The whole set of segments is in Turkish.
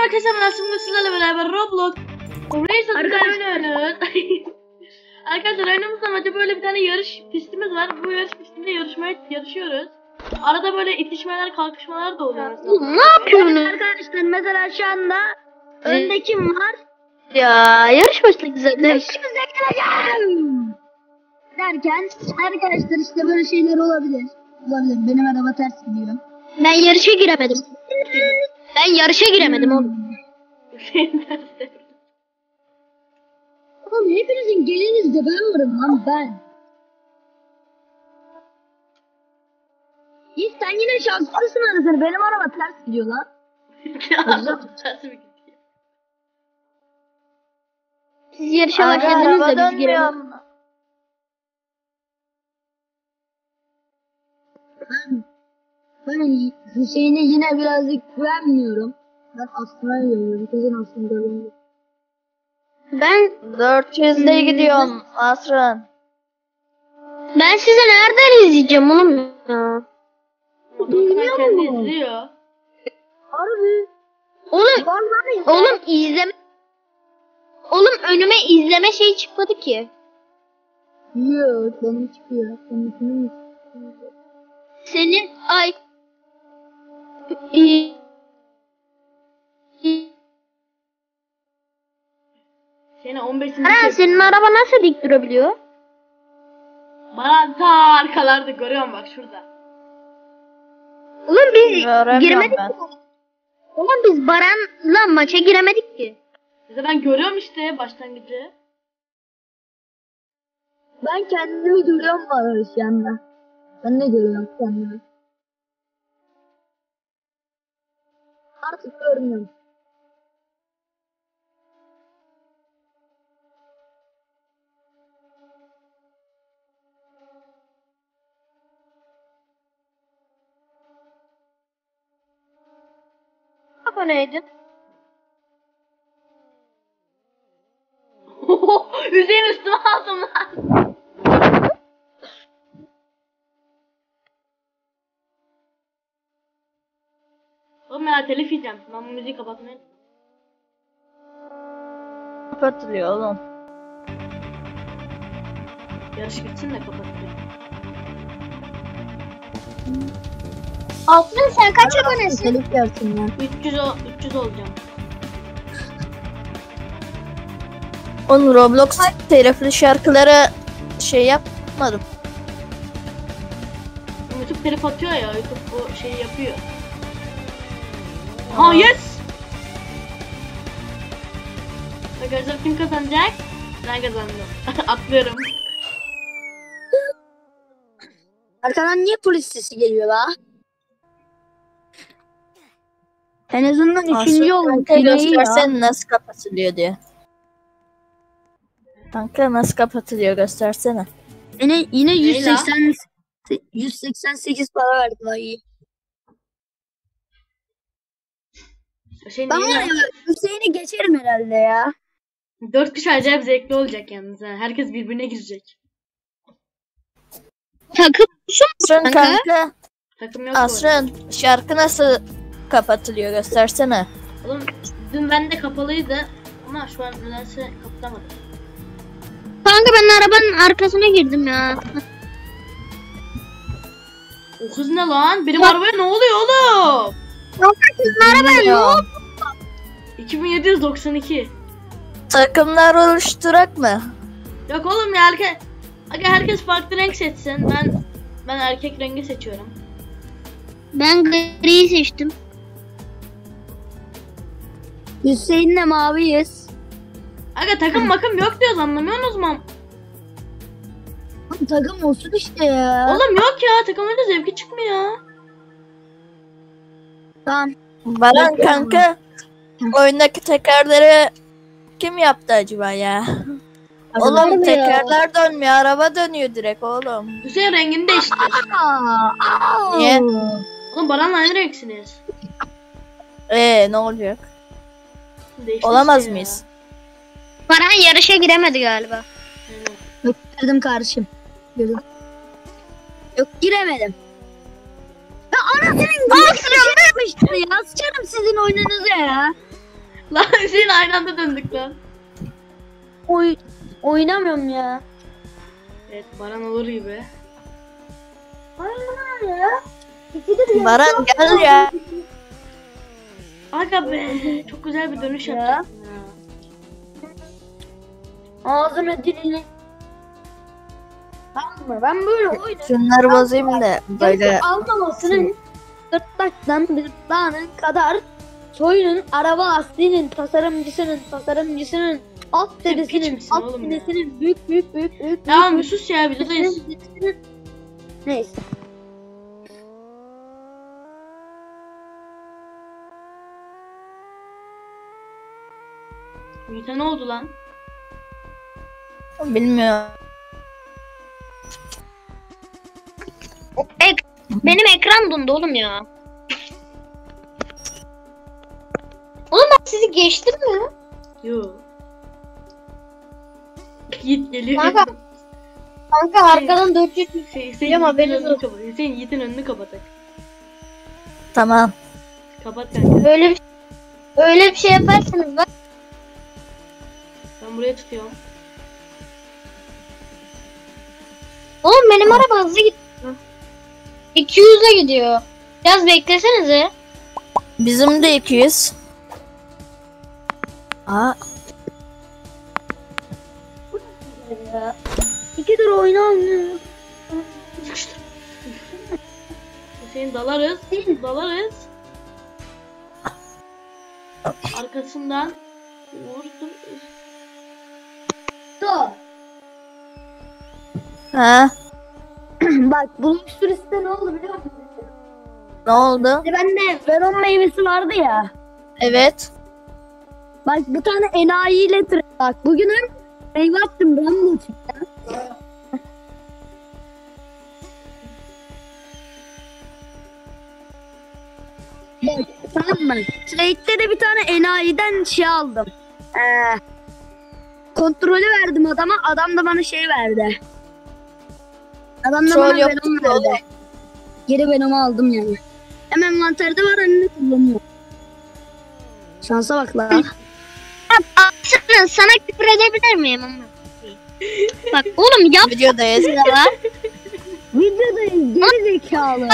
arkadaşlar, ben aslında sizlerle beraber Roblox Race oynuyoruz. Arkadaşlar oyunumuzun amacı böyle bir tane yarış pistimiz var. Bu yarış pistinde yarışıyoruz. Arada böyle itişmeler, kalkışmalar da oluyor. Ne yapıyorsunuz arkadaşlar? Mesela şu anda önde kim var? Ya yarış başladı zaten. Şimdi geleceğim derken arkadaşlar işte böyle şeyler olabilir. Benim araba ters gidiyor. Ben yarışa giremedim. Ben yarışa giremedim oğlum. Oğlum hepinizin gelinizde ben varım lan ben. İyi sen yine şanslısın arasını. Benim araba ters gidiyor lan. Siz yarışa başladınız da biz girelim. Ben Hüseyin'e yine birazcık güvenmiyorum. Ben aslına güveniyorum. Kızın aslında güveniyorum. Ben 400'de gidiyorum Asrın. Ben sizi nereden izleyeceğim oğlum ya? Bilmiyor kendi izliyor. Harbi. Oğlum izleme. Oğlum önüme izleme şey çıkmadı ki. Yok benim çıkıyor. Benim Senin ay Seni 15. senin araba nasıl dik durabiliyor? Bana ta arkalarda görüyorum bak şurada. Oğlum biz Göremiyorum giremedik ben. ki. Oğlum biz Baran'la maça giremedik ki. Bize ben görüyorum işte başlangıcı. Ben kendimi görüyorum bana şu anda. Ben de görüyorum kendimi. Artık görmüyorum. Aboneydin. Hüseyin üstüme aldım lan. Oğlum ya telif yiyeceğim. Ben bu müziği kapatmayayım. Kapatılıyor oğlum. Yarış bitsin de kapatacağım. Altın sen kaç abonesin? Telif yersin ya. 300 olacağım. Oğlum Roblox telifli şarkıları şey yapmadım. YouTube telif atıyor ya, YouTube o şeyi yapıyor. Ha yes! Arkadaşlar kim kazanacak? Ben kazandım. Atlıyorum. Arkadan niye polis sesi geliyor la? En azından üçüncü oldum. Göstersen nasıl kapatılıyor diye. Kanka nasıl kapatılıyor göstersene. Yine 188 para verdi la iyi. Şey Ben var ya Hüseyin'i geçerim herhalde ya. 4 kişi acayip zevkli olacak yalnız. Ha. Herkes birbirine girecek. Takım musun Asrın kanka. Takım yok bu arada. Asrın şarkı nasıl kapatılıyor göstersene. Oğlum dün bende kapalıydı ama şu an nedense kapatamadım. Kanka ben arabanın arkasına girdim ya. O kız ne lan? Benim arabaya ne oluyor oğlum? Arabaya ne oldu? 2792. Takımlar oluşturak mı? Yok oğlum ya herkes farklı renk seçsin. Ben erkek rengi seçiyorum. Ben griyi seçtim. Hüseyin'le maviyiz. Aga takım makım yok diyoruz, anlamıyorsunuz mu? Takım olsun işte ya. Oğlum yok ya, takım öyle zevki çıkmıyor. Tamam. Baran kanka oyundaki tekerleri kim yaptı acaba ya? Oğlum tekerler dönmüyor, araba dönüyor direkt oğlum. Hüseyin rengini değiştir. Niye? Oğlum Baran'la aynı renksiniz. Ne olacak? Değiştir Olamaz işte mıyız? Baran yarışa giremedi galiba. Ya. Yok girdim kardeşim. Girdim. Yok giremedim. Ya anasının yapmıştır ya. Sıçarım sizin oyununuza ya. Lan Hüseyin aynı anda döndük lan. Oynamıyorum ya. Evet Baran olur gibi. Aynen ya. İkidir ya. Baran gel ya. Aga be çok güzel bir dönüş Ya. yapacaktın ya. Ağzını dilini. Tamam mı? Ben böyle oynarım. Şunları bozayım da böyle. Almamasının gırtlaktan gırtlağının kadar soyunun araba lastiğinin tasarımcısının alt Sen piç dedesinin misin alt oğlum ya? dedesinin büyük Tamam bir sus ya videodayız. neyse. Yiğit'e ne oldu lan? Bilmiyorum. Benim ekran dondu oğlum ya. Oğlum ben sizi geçtim mi? Yo. Yiğit geliyor. Kanka. Kanka arkadan 400 Hüseyin haberiniz Yiğit'in önünü kapat. Hüseyin Yiğit'in önünü kapatak. Tamam. Kapat kanka. öyle bir şey yaparsanız bak. Ben buraya tutuyorum. Oğlum benim araba hızlı gidiyor. 200'e gidiyor. Biraz beklesenize. Bizim de 200. Aa, Ya. İkidir oynamıyor. Sıkıştı. Hüseyin dalarız. Dalarız. Arkasından vurdum. ha, Bak bunun sürüsü ne oldu biliyor musun? ne oldu? Bende veron meyvesi vardı ya. Evet. Bak bir tane enayiyle bak bugünün meyve attım ben bunu çıktı. Bak tamam mı? Trade'de de bir tane enayiden şey aldım. Kontrolü verdim adama. Adam da bana şey verdi. Adam da Troll bana yok venom ki oğlum. verdi. Geri venomu aldım yani. Hemen envanterde var önünde kullanıyor. Şansa bak la. Sana küfür edebilir miyim ama? Bak oğlum yap Videodayız. ya. Videodayız geri zekalı.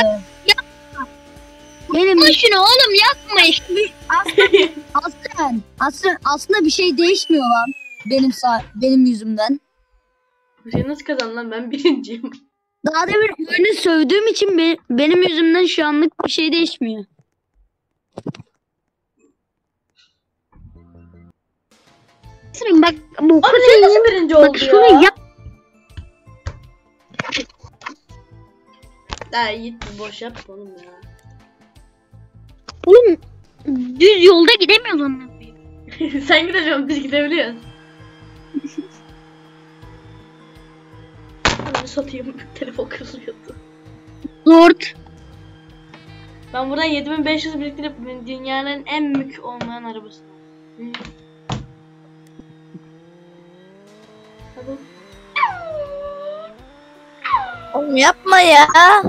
Benim Yapma şunu oğlum yapma işte. aslında bir şey değişmiyor lan. Benim yüzümden. Hüseyin nasıl kazandı lan? Ben birinciyim. Daha demin oyunu sövdüğüm için benim yüzümden şu anlık bir şey değişmiyor. Bak bu Abi Hüseyin nasıl birinci oldu bak şunu ya? yap. Ha Yiğit boş yap oğlum ya. Oğlum düz yolda gidemiyoruz onunla. Sen gideceksin biz gidebiliyoruz. Hadi satayım telefon kırılıyordu. Zort. Ben buradan 7500 biriktirip dünyanın en mük olmayan arabası. Hadi. Oğlum yapma ya.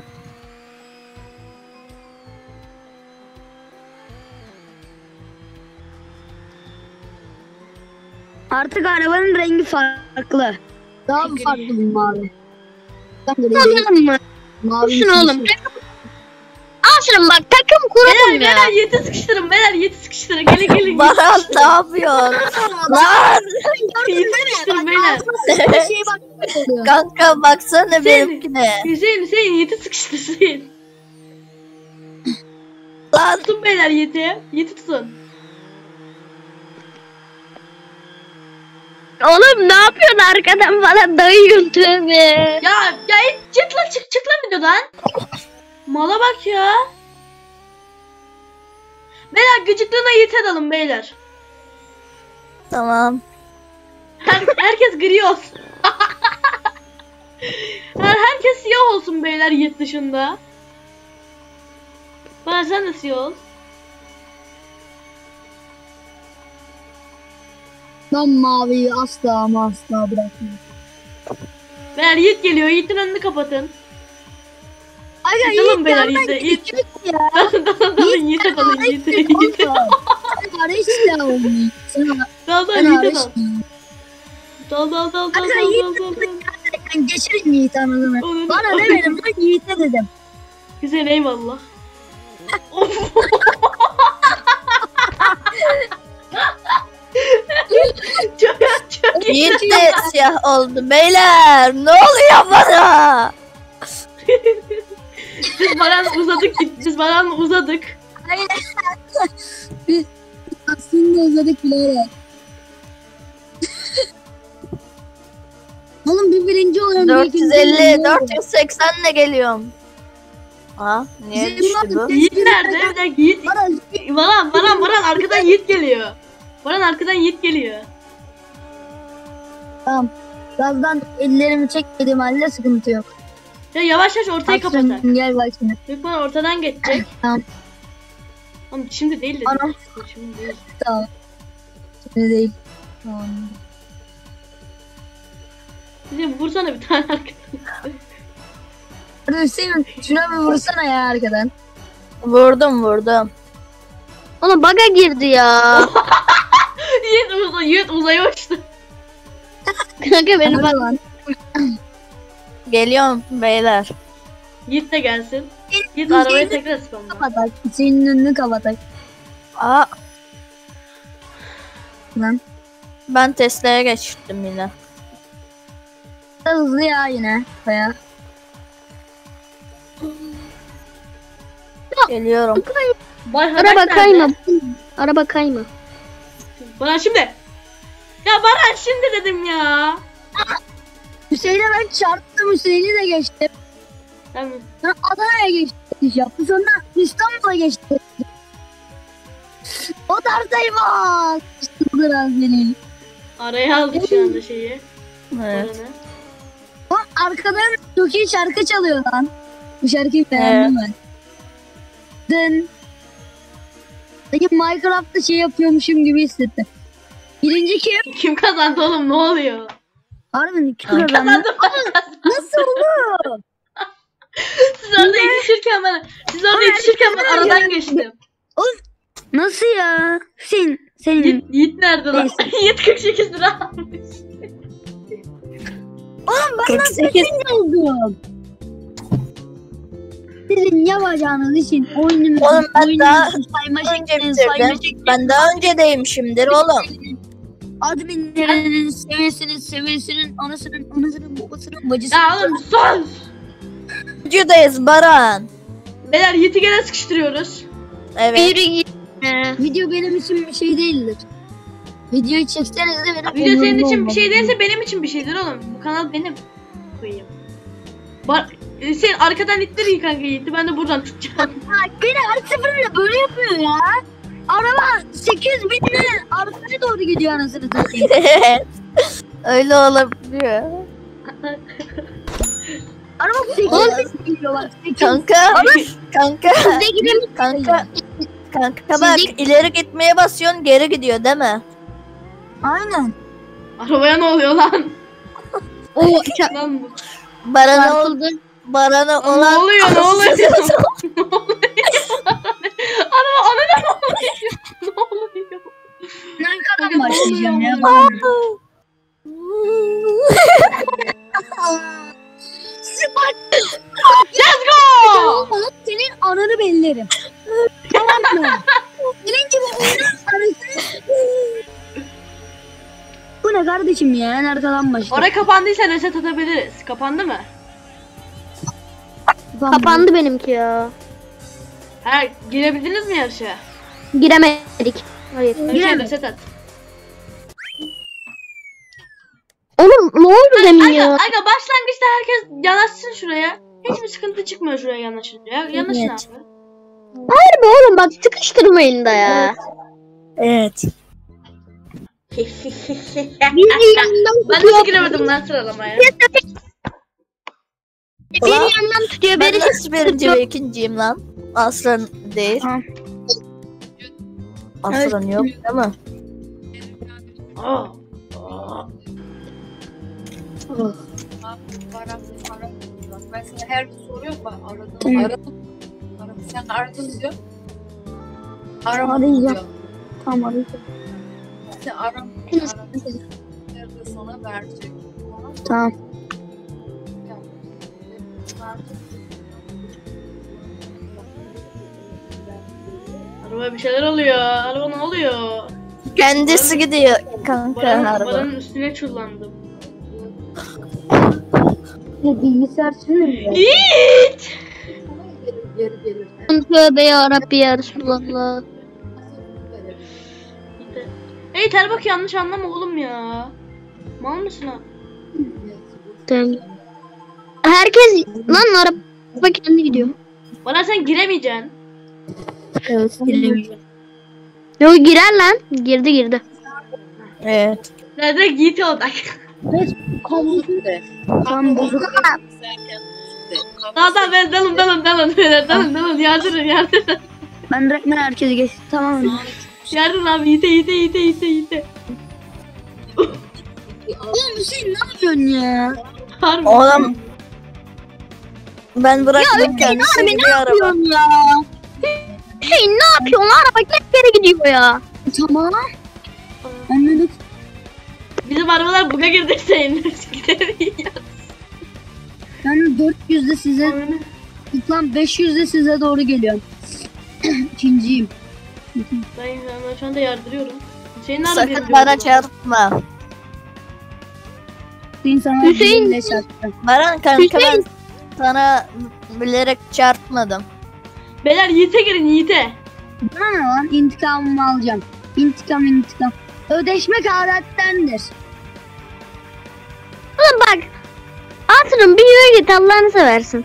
Artık arabanın rengi farklı. Daha mı farklı bu mavi? Anladın mı? Mavi Şunu oğlum. Al şunu bak takım kuralım ya. Beyler Yiğit'i sıkıştırın beyler Yiğit'i sıkıştırın gelin gelin. Baran ne yapıyorsun? Lan. Yiğit'i sıkıştırın beyler. Bir şeye bak. oluyor. Kanka baksana benimkine. Hüseyin Yiğit'i sıkıştır Hüseyin. Lan. Tutun beyler Yiğit'i. Yiğit'i tutun. Oğlum ne yapıyorsun arkadan bana dayıyorsun tövbe. Ya çık lan çık lan videodan. Mala bak ya. Beyler gıcıklığına Yiğit'e dalın beyler. Tamam. Herkes gri olsun. Herkes siyah olsun beyler Yiğit dışında. Bana sen de siyah ol. Ben maviyi asla ama asla bırakmıyorum. Beyler Yiğit geliyor. Yiğit'in önünü kapatın. Aga Dalın beyler Yiğit'e. Yiğit. küçük ya. Dalın Yiğit'e dalın Yiğit'e. Barış'la olmuş. Dal Ben Yiğit'e dal. Barış'la. Dal. Ben geçirin Yiğit anladın Onu- Bana demedim ben Yiğit'e dedim. Güzel eyvallah. Of. çok iyi. Yiğit de siyah oldu beyler. Ne oluyor bana? Biz Baran'la uzadık. Aynen. Biz aslında uzadık bile. Oğlum bir birinci oluyorum. bir ikinci 450, oluyorum. 480 ne geliyorum? Ha, niye Bizim düştü vardı, bu? Yiğit nerede? Bir dakika Yiğit. Bana Baran arkadan Yiğit geliyor. Baran arkadan Yiğit geliyor. tamam. Gazdan ellerimi çekmediğim halde sıkıntı yok. Ya yavaş ortayı kapatak. Aslan, gel bak şimdi. Büyük bana ortadan geçecek. Tamam. Ama şimdi değil de. Anam. Şimdi değil. Tamam. Şimdi değil. Tamam. Bizim vursana bir tane arkadan. Hadi Hüseyin şuna bir vursana ya arkadan. Vurdum. Oğlum bug'a girdi ya. Yiğit uzaya uçtu. Kanka beni Hadi bak. lan. Geliyorum beyler. Yiğit de gelsin. Yiğit arabayı tekrar spamla. Kapatak. Hüseyin'in önünü kapatak. Aa, Lan. ben Tesla'ya geçtim yine. Hızlı ya yine. Baya. Geliyorum. Araba kayma. Araba kayma. Baran şimdi. Ya Baran şimdi dedim ya. Hüseyin'e ben çarptım. Hüseyin'i de geçtim. Ben Sonra Adana'ya geçti. Yaptı sonra İstanbul'a geçti. O tarzaymış. İşte bu biraz benim. araya aldık şu anda şeyi. Evet. Baran'ı. O arkadan çok iyi şarkı çalıyor lan. Bu şarkıyı beğendim ben. Dın. Sanki Minecraft'ta şey yapıyormuşum gibi hissettim. Birinci kim? Kim kazandı oğlum ne oluyor? Harbiden kim kazandı? Kazandı. Nasıl oldu? Siz orada yetişirken ben aradan geçtim. Nasıl ya? Senin. Yiğit nerede lan? Neyse. Yiğit 48 lira almış. Oğlum ben 48. oldum. Sizin yapacağınız için oyunun Oğlum ben daha sayma önce şeklini bitirdim. Ben daha öncedeymişimdir oğlum. adminlerinin seviyesinin anasının babasının bacısı. Ya oğlum sus. Videodayız Baran. Beyler Yiğit'i gene sıkıştırıyoruz. Evet. Yürü git. Video benim için bir şey değildir. Videoyu çekseniz de benim Video senin umurumda için bir olmaz. şey değilse benim için bir şeydir oğlum. Bu kanal benim. Koyayım. Sen arkadan ittir iyi kanka Yiğit'i ben de buradan tutacağım. Beni her seferinde böyle yapıyor ya. Araba 800 binle arkaya doğru gidiyor anasını satayım. Öyle olabiliyor. Araba 800 bin gidiyor bak. 800. Kanka. Size gidelim. Kanka bak ileri gitmeye basıyorsun geri gidiyor değil mi? Aynen. Arabaya ne oluyor lan? Lan bu. Baran'a Çarpıldı. Ne olan oluyor ne oluyor? Ne oluyor? Araba anana ne oluyor? Ne oluyor? Arkadan başlayacağım ya. Let's go! Olmalı senin ananı bellerim. Tamam mı? Senin gibi oyunun arasını... Bu ne kardeşim ya? En arkadan başla. Oraya kapandıysa reset atabiliriz. Kapandı mı? Kapandı benimki ya. Ha girebildiniz mi yarışa? Giremedik. Hayır. Yarışa reset at. Oğlum ne oldu demin ya? Aga başlangıçta herkes yanaşsın şuraya. Hiçbir sıkıntı çıkmıyor şuraya yanaşınca. Yanaşın Evet. abi. Harbi oğlum bak sıkıştırmayın da ya. Evet. Bir yandan Ben nasıl giremedim lan sıralamaya? bir yandan tutuyor Ben beni. nasıl birinci ve ikinciyim lan? Aslan değil. Ha. Aslan yok değil mi? Aa. Ben sana her gün soruyorum bak aradım. Sen aradın diyor. Aramadım Arayacağım. diyor. Tamam. İşte aram nerede sana verecek. Tamam. Araba bir şeyler oluyor. Araba ne oluyor? Kendisi gidiyor kanka araba. Baranın üstüne çullandım. Bilgisayar sürüyor. Yiğit! Geri gelir. Tövbe yarabbi ya Resulallah. Hey Terbak yanlış anlama oğlum ya. Mal mısın ha? Herkes lan araba kendi gidiyor. Bana sen giremeyeceksin. Evet. Yo girer lan. Girdi. Evet. Nerede Yiğit'e odak. Tam bozuk. Daha ben dalın dalın yardım. Ben direktmen herkese geçtim. Tamam. Yardım abi Yiğit'e. Oğlum Hüseyin ne yapıyorsun ya? Harbi. Oğlum ben bıraktım kendisi gidiyor araba. yapıyorsun ya? Hey ne yapıyorsun lan araba geri gidiyor ya. Tamam. Anladık. Bizim arabalar buga girdi senin. Gidemiyor. Ben 400'de size, lan 500'de size doğru geliyorum. İkinciyim. Ben şu anda yardırıyorum. Senin Sakın bana çarpma. İnsanlar Hüseyin. birbirine çarptı. Baran kanka ben Hüseyin. sana bilerek çarpmadım. Beyler Yiğit'e girin Yiğit'e. Bana ne lan? İntikamımı alacağım. İntikam. Ödeşmek adettendir. Oğlum bak. Asrın bir yürü git Allah'ını seversin.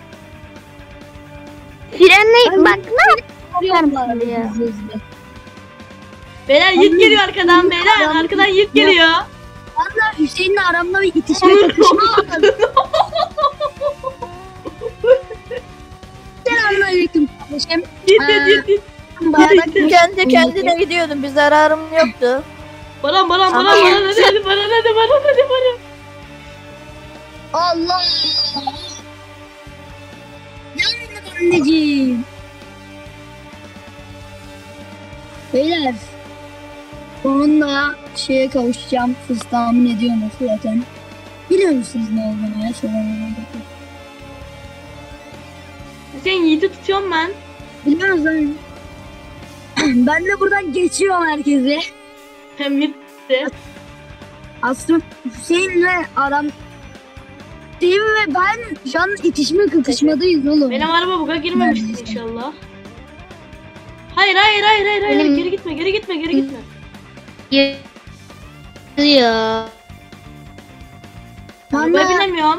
Frenle bak ne yapıyorsun ya. Beyler Yiğit geliyor arkadan beyler. Arkadan Yiğit geliyor. Valla Hüseyin'le aramda bir itişme kakışma var. Selamünaleyküm kardeşim. Yiğit. Baran kendi kendine gidiyordum. Bir zararım yoktu. Baran hadi. Allah. Yandım anneciğim. Beyler. Sonunda şeye kavuşacağım. Siz tahmin ediyorsunuz zaten. Biliyor musunuz ne olduğunu ya? Hüseyin Yiğit'i tutuyorum ben. Biliyor musunuz? Ben de buradan geçiyorum herkese. Hem Yiğit'te. Aslında Hüseyin'le aram değil ve ben şu an itişme kakışmadayız oğlum. Benim araba buga girmemiştir inşallah. Hayır. Benim- Geri gitme. Ya. Arabaya Bana binemiyorum.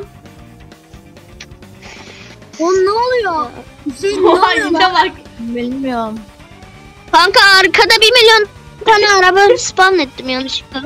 o ne oluyor? Hüseyin ne Oha oluyor Yiğit'e lan? bak. Bilmiyorum. Kanka arkada 1 milyon tane araba spawn ettim yanlışlıkla.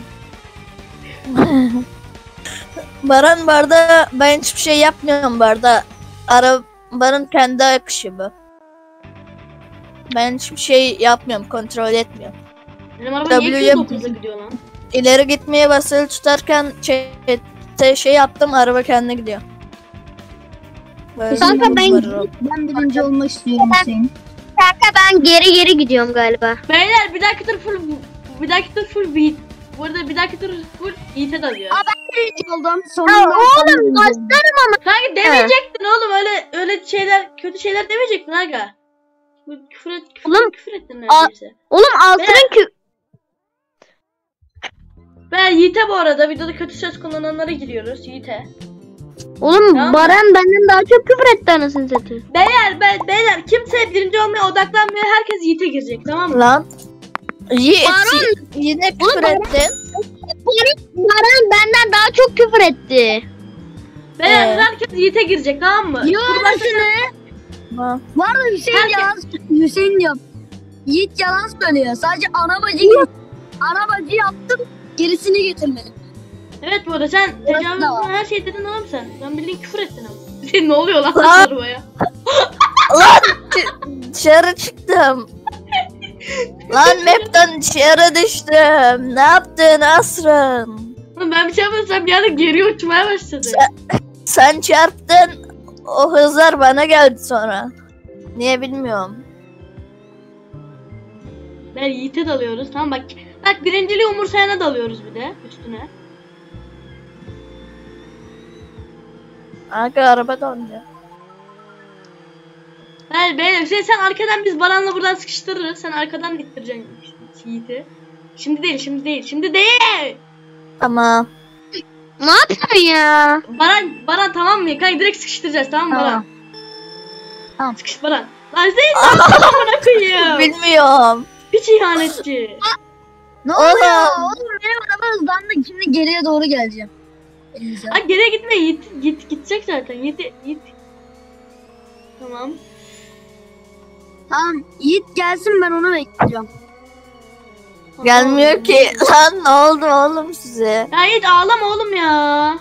Baran barda ben hiçbir şey yapmıyorum barda. Arabanın kendi akışı bu. Ben hiçbir şey yapmıyorum, kontrol etmiyorum. Benim araba niye W'ye 230'a gidiyor lan? İleri gitmeye basılı tutarken şey yaptım, araba kendine gidiyor. Böyle Kanka bir ben- var araba. Ben birinci olmak istiyorum Hüseyin. Kanka ben geri gidiyorum galiba. Beyler bir dahaki tur full beat. Bu arada bir dahaki tur full Yiğit'e dalıyor. Birinci oldum. Ya Sonunda oğlum başlarım ama. Kanka demeyecektin oğlum öyle şeyler kötü şeyler demeyecektin aga. Oğlum, Küfür ettin neredeyse. Oğlum altının Ben Yiğit'e bu arada videoda kötü söz kullananlara giriyoruz Yiğit'e. Oğlum Tamam. Baran benden daha çok küfür etti anasını satayım. Beyler kimse birinci olmaya odaklanmıyor, herkes Yiğit'e girecek, tamam mı? Lan. Yiğit Baran- yine Oğlum, küfür Baran- ettin. Baran benden daha çok küfür etti. Beyler herkes Yiğit'e girecek, tamam mı? Yok ne? Ha. Bu arada Hüseyin Herkes- yalan Hüseyin diyor. Yiğit yalan söylüyor. Sadece arabacı yaptım. Gerisini getirmedim. Evet bu arada sen Orası tecavüz da var. her şey dedin oğlum sen. Ben bildiğin küfür ettin ama. Senin ne oluyor lan Lan. arabaya? Lan dışarı çıktım. Lan map'ten dışarı düştüm. Ne yaptın Asrın? Oğlum ben bir şey yapmasam bir anda geri uçmaya başladı. Sen çarptın. O hızlar bana geldi sonra. Niye bilmiyorum. Ben Yiğit'e dalıyoruz. Tamam bak. Bak birinciliği umursayana dalıyoruz bir de üstüne. Kanka araba döndü. Hayır beyler sen arkadan biz Baran'la buradan sıkıştırırız. Sen arkadan ittireceksin Yiğit'i. Şimdi değil. Tamam. Ne yapıyorsun ya? Baran tamam mı? Kanka direkt sıkıştıracağız tamam mı Tamam. Baran? Tamam. Sıkış Baran. Lan sen ne yapıyorsun amına koyayım? Bilmiyorum. Piç ihanetçi. Ne oluyor? Oğlum. Oğlum benim araba hızlandı. Şimdi geriye doğru geleceğim. Elinize. Ay geriye gitme Yiğit gidecek zaten. Yiğit. Tamam. Tamam. Yiğit gelsin ben onu bekleyeceğim. Gelmiyor ki. Lan ne oldu oğlum size? Ya Yiğit ağlama oğlum ya.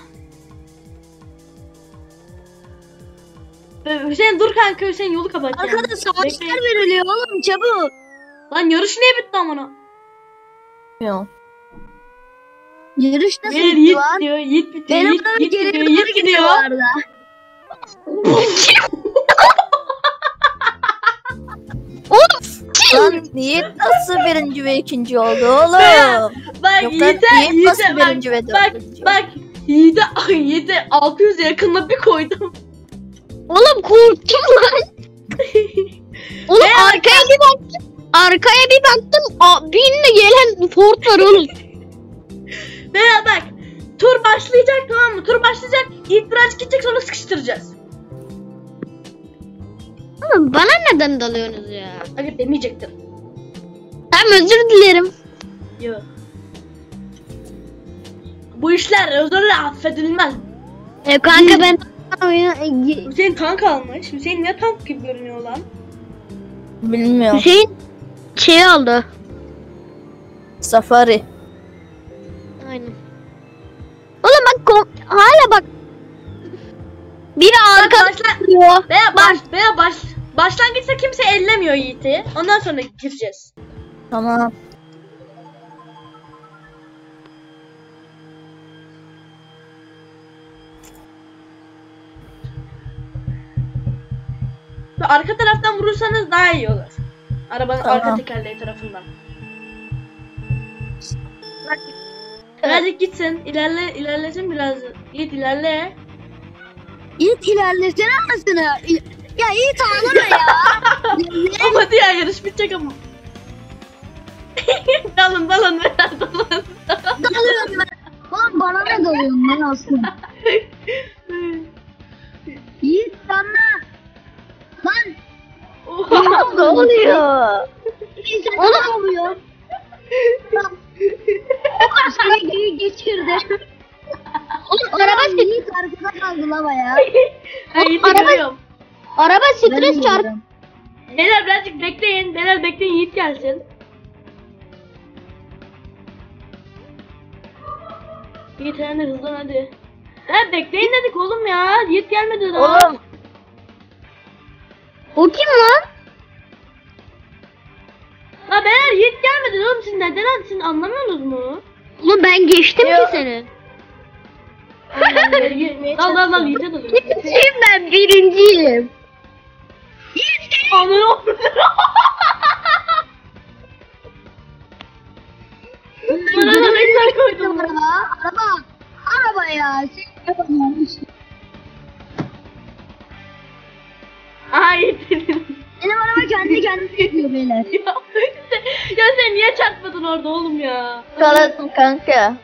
Hüseyin dur kanka Hüseyin yolu kapat ya. Arkada savaşlar Bekle. veriliyor oğlum çabuk. Lan yarış niye bitti amına? Bilmiyorum. Yarış nasıl Beyler bitti Yiğit lan? gidiyor, Yiğit bitiyor, Benim Yiğit araba geriye gidiyor, doğru Yiğit gidiyor gidiyor. bu arada. Lan Yiğit nasıl birinci ve ikinci oldu oğlum? Bak Yok lan Yiğit nasıl birinci ve dördüncü? bak Yiğit'e 600 yakınla bir koydum. Oğlum korktum lan. Oğlum arkaya bir baktım. Arkaya bir baktım. Binle gelen Ford var oğlum. Veya bak tur başlayacak tamam mı? Tur başlayacak. Yiğit birazcık gidecek sonra sıkıştıracağız. Oğlum bana neden dalıyorsunuz ya? Hadi demeyecektim. Tamam özür dilerim. Yok. Bu işler özürle affedilmez. Kanka ben Hüseyin tank almış. Hüseyin niye tank gibi görünüyor lan? Bilmiyorum. Hüseyin şey oldu. Safari. Aynen. Oğlum bak hala bak. Biri arka diyor. Başlangıçta kimse ellemiyor Yiğit'i. Ondan sonra gireceğiz. Tamam. Ve arka taraftan vurursanız daha iyi olur. Arabanın Tamam. arka tekerleği tarafından. Birazcık gitsin. İlerlesin biraz. Yiğit ilerle. Yiğit ilerlesene anasını. Ya Yiğit ağlama ya. Ama hadi ya yarış bitecek ama. dalın biraz dalın. Dalıyorum ben. Oğlum bana ne dalıyorsun lan aslında? Yiğit sana. Lan. Ne oluyor? Yiğit sana ne oluyor? Seni geçirdi. Oğlum araba Yiğit arkada kaldı lava ya. Ha, Yiğit'i araba- görüyorum. araba Ben stres de çarp. görüyorum. Beyler birazcık bekleyin. Yiğit gelsin. Yiğit hemen hızlan hadi. Ha bekleyin dedik oğlum ya. Yiğit gelmedi daha. Oğlum O kim lan? Ha beyler Yiğit gelmedi oğlum siz neden siz anlamıyorsunuz mu? Oğlum ben geçtim ki seni. Dal Yiğit'e dal. Birinciyim ben birinciyim. Aman oğlum. Bana da ne güzel koydum. Araba ya. Sen yapamıyorsun. Aha Yiğit dedim. Benim araba kendi kendine gidiyor beyler. Ya sen niye çarpmadın orada oğlum ya? kalasın kanka.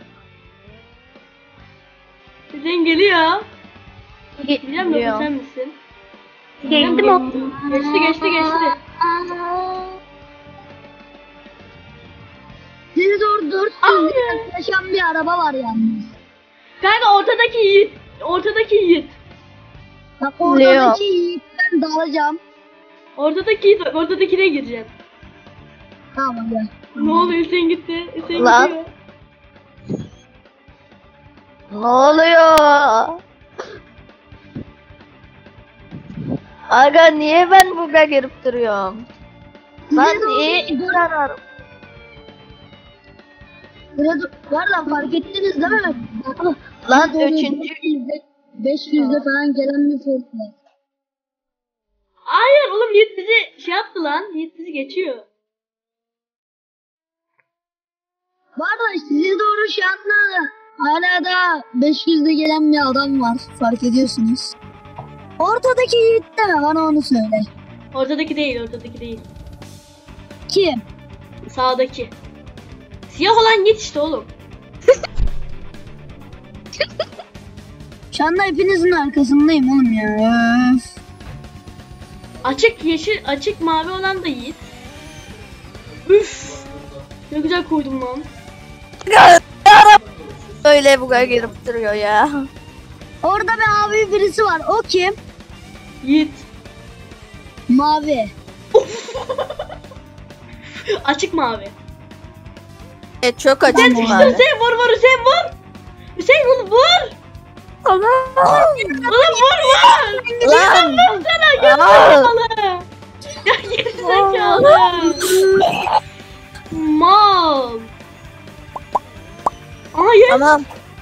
Hüseyin geliyor. Biliyor musun Geliyor. sen misin? Geçtim o. Geçti. Siz orada 400 yaklaşan bir araba var yalnız. Kanka ortadaki Yiğit. Bak oradaki Yiğit'ten dalacağım. Ortadakine gireceğim. Tamam hadi. Ne oluyor Hüseyin gitti. Hüseyin Lan. gidiyor. Ne oluyor? Aga niye ben buga girip duruyorum? Lan niye zararım? Burada var lan fark ettiniz değil mi? Lan Böyle üçüncü 500'de falan gelen bir Ford var. Hayır oğlum Yiğit bizi şey yaptı lan. Yiğit bizi geçiyor. Bu arada size doğru şu anda hala da 500'de gelen bir adam var. Fark ediyorsunuz. Ortadaki yiğit de bana onu söyle. Ortadaki değil. Kim? Sağdaki. Siyah olan Yiğit işte oğlum. Şu anda hepinizin arkasındayım oğlum ya. Öf. Açık yeşil, açık mavi olan da Yiğit. Üf. Ne güzel koydum lan. Öyle bu kadar gelip duruyor ya. Orada bir abi birisi var. O kim? Yiğit. Mavi. Açık mavi. Çok acı Hüseyin var. Hüseyin vur Hüseyin vur. Hüseyin onu vur. Oğlum vur. Lan. Sana gerizekalı. Ya gerizekalı. Mal. Hayır. Tamam.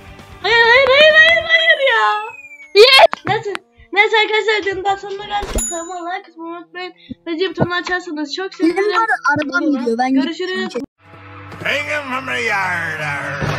Hayır ya. Neyse arkadaşlar canımdan sonuna geldik. Kanalıma like atmayı unutmayın. Ve cep butonunu açarsanız çok Benim sevinirim. var arabam gidiyor. Ben Görüşürüz. Hanging from the yard.